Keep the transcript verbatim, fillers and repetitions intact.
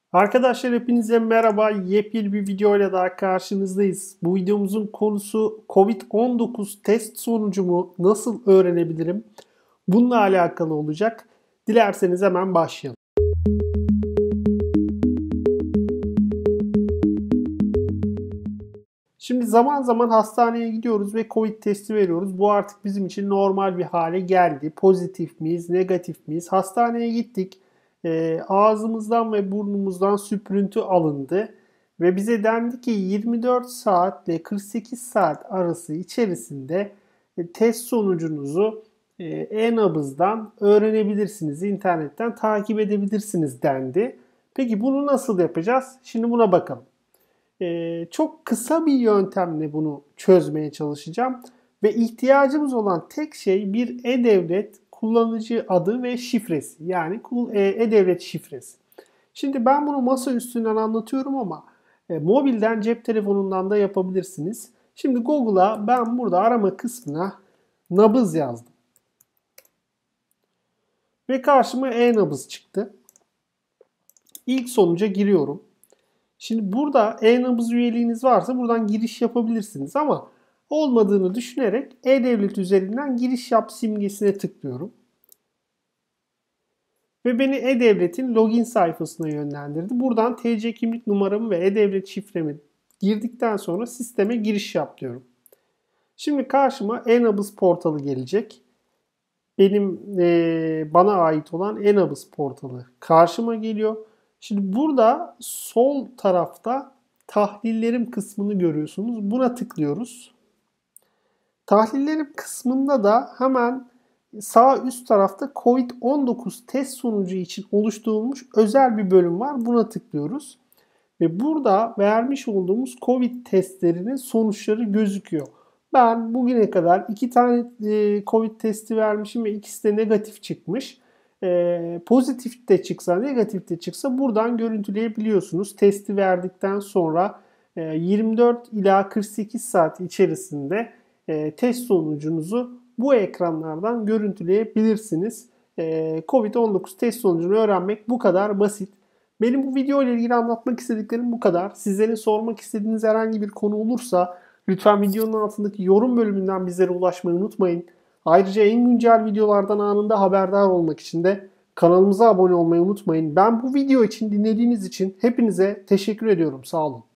Arkadaşlar hepinize merhaba. Yepyeni bir video ile daha karşınızdayız. Bu videomuzun konusu covid on dokuz test sonucumu nasıl öğrenebilirim? Bununla alakalı olacak. Dilerseniz hemen başlayalım. Şimdi zaman zaman hastaneye gidiyoruz ve Covid testi veriyoruz. Bu artık bizim için normal bir hale geldi. Pozitif miyiz, negatif miyiz? Hastaneye gittik. E, ağzımızdan ve burnumuzdan süprüntü alındı. Ve bize dendi ki yirmi dört saat ile kırk sekiz saat arası içerisinde e, test sonucunuzu e, e-nabızdan öğrenebilirsiniz. İnternetten takip edebilirsiniz dendi. Peki bunu nasıl yapacağız? Şimdi buna bakalım. Ee, çok kısa bir yöntemle bunu çözmeye çalışacağım. Ve ihtiyacımız olan tek şey bir e-devlet kullanıcı adı ve şifresi. Yani e-devlet şifresi. Şimdi ben bunu masa üstünden anlatıyorum ama e, mobilden, cep telefonundan da yapabilirsiniz. Şimdi Google'a ben burada arama kısmına nabız yazdım. Ve karşıma e-nabız çıktı. İlk sonuca giriyorum. Şimdi burada e-nabız üyeliğiniz varsa buradan giriş yapabilirsiniz ama olmadığını düşünerek e-devlet üzerinden giriş yap simgesine tıklıyorum. Ve beni e-devletin login sayfasına yönlendirdi. Buradan T C kimlik numaramı ve e-devlet şifremi girdikten sonra sisteme giriş yap diyorum. Şimdi karşıma e-nabız portalı gelecek. Benim e, bana ait olan e-nabız portalı karşıma geliyor. Şimdi burada sol tarafta tahlillerim kısmını görüyorsunuz. Buna tıklıyoruz. Tahlillerim kısmında da hemen sağ üst tarafta covid on dokuz test sonucu için oluşturulmuş özel bir bölüm var. Buna tıklıyoruz. Ve burada vermiş olduğumuz Covid testlerinin sonuçları gözüküyor. Ben bugüne kadar iki tane Covid testi vermişim ve ikisi de negatif çıkmış. E, pozitif de çıksa, negatif de çıksa buradan görüntüleyebiliyorsunuz. Testi verdikten sonra e, yirmi dört ila kırk sekiz saat içerisinde e, test sonucunuzu bu ekranlardan görüntüleyebilirsiniz. E, covid on dokuz test sonucunu öğrenmek bu kadar basit. Benim bu video ile ilgili anlatmak istediklerim bu kadar. Sizlerin sormak istediğiniz herhangi bir konu olursa lütfen videonun altındaki yorum bölümünden bizlere ulaşmayı unutmayın. Ayrıca en güncel videolardan anında haberdar olmak için de kanalımıza abone olmayı unutmayın. Ben bu video için dinlediğiniz için hepinize teşekkür ediyorum. Sağ olun.